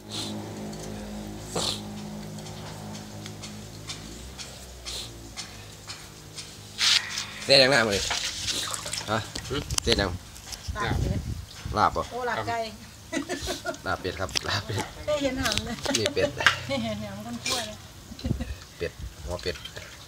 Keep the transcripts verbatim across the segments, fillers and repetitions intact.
เส้นยังหน้ามาเลยฮะเส้นยังลาบเป็ดลาบป่ะโอ้ลาบไก่ลาบเป็ดครับลาบเป็ดได้เห็นหำเลยนี่เป็ดได้เห็นหำคนกล้วยเลยเป็ดหัวเป็ด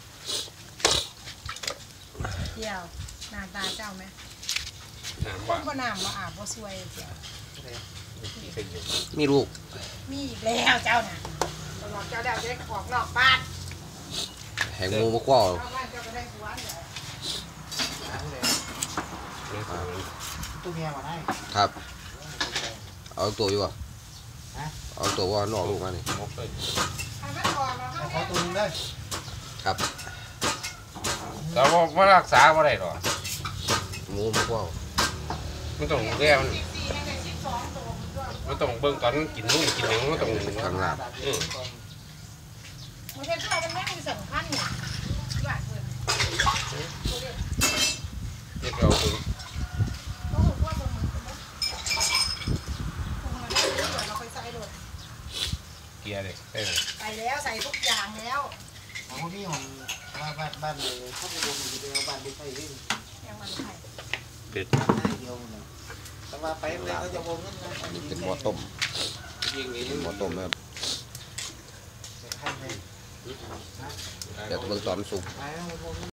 เกี่ยวหน้าตาเจ้าไหมน้ำคว่านก็น้ำมาอาบว่าสวยเกี่ยวมีลูกมีอีกแล้วเจ้าน่ะตลอดเจ้าเดาจะได้ออกนอกบ้านแหงงูมะกว่านอกบ้านเจ้าก็ได้หัวเนี่ยตัวเมียมาให้ครับเอาตัวอยู่ป่ะเอาตัวว่านอกลูกมานี่มกเลยทำให้ออกแล้วขอตัวนึงได้ครับแต่ว่าไม่รักษาไม่ได้หรอกงูมะกว่ามันต้องแก้มันมันต้องเบิ่งตอนกินนู่นกินนี่มันต้องข้างล่างอืมมันเป็นตัวมันไม่มีสำคัญเนี่ยบาดเพิ่นเด็กเราคือต้องหูว่าบ่เหมือนกันเนาะคงมาได้เดี๋ยวเราไปใส่รถเกียร์เลยใช่ไหมไปแล้วใส่ทุกอย่างแล้วของพี่ของบ้านบ้านบ้านเลยเขาไปดูมันจะไปเอาบ้านไปใส่วิ่งยังมันไข่เป็ดหน้าเดียวเลยแต่ว่าไปเลยเขาจะวงเงินนะอันนี้เป็นหม้อต้มยิงนี่เป็นหม้อต้มนะครับให้เลยเดี๋ยวเบิ่งตอนสุกไปแล้ววง